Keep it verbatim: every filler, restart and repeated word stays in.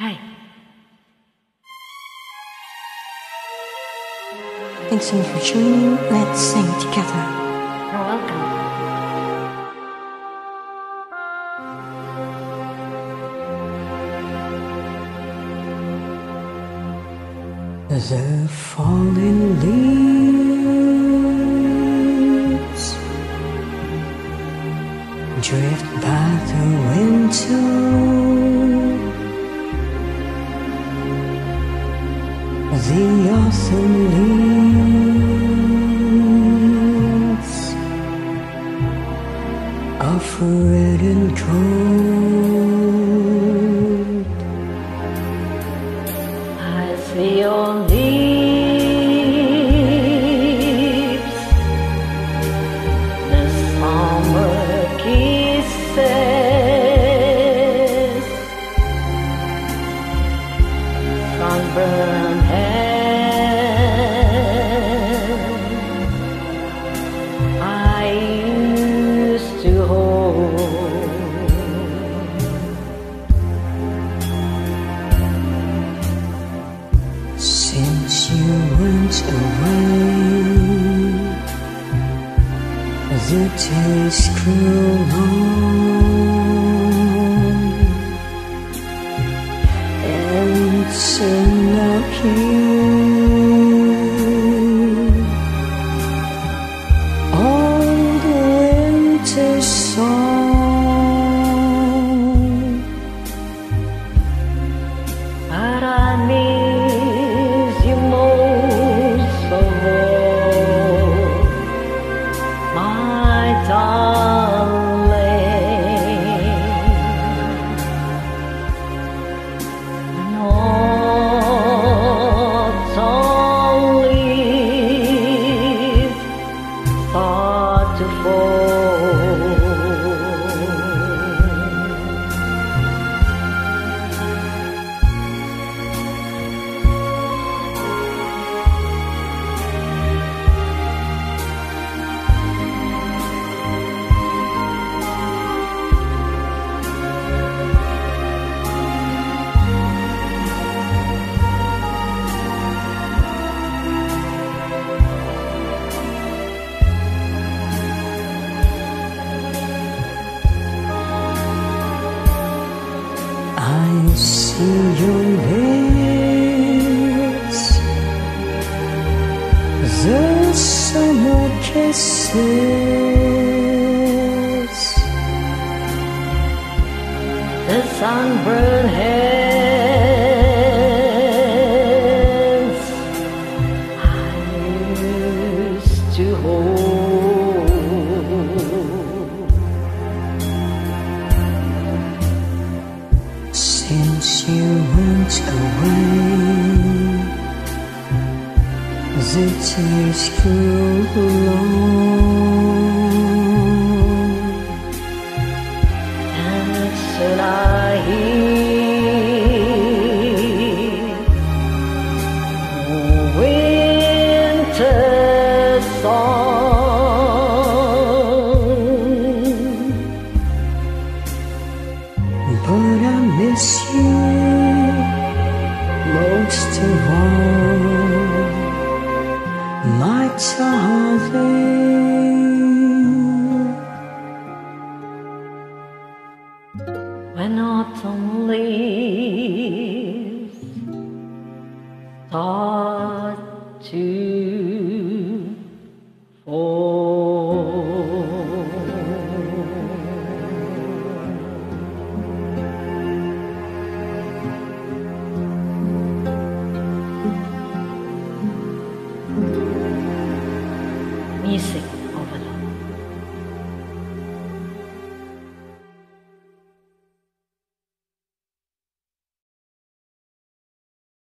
Hi. Thanks so much for tuning in. Let's sing together. You're welcome. The falling leaves drift by the window. The autumn leaves of red and gold. I see your lips, the summer kisses, sunburned hand I used to hold. Since you went away, the days grew long, and so now here, all the winter song, But I miss you most of all, my darling. And autumn leaves start to fall. I see your lips, the summer kisses, The sunburned hands I used to hold. since you went away, the days grew long, And soon I hear winter song. but I miss you most of all, my darling.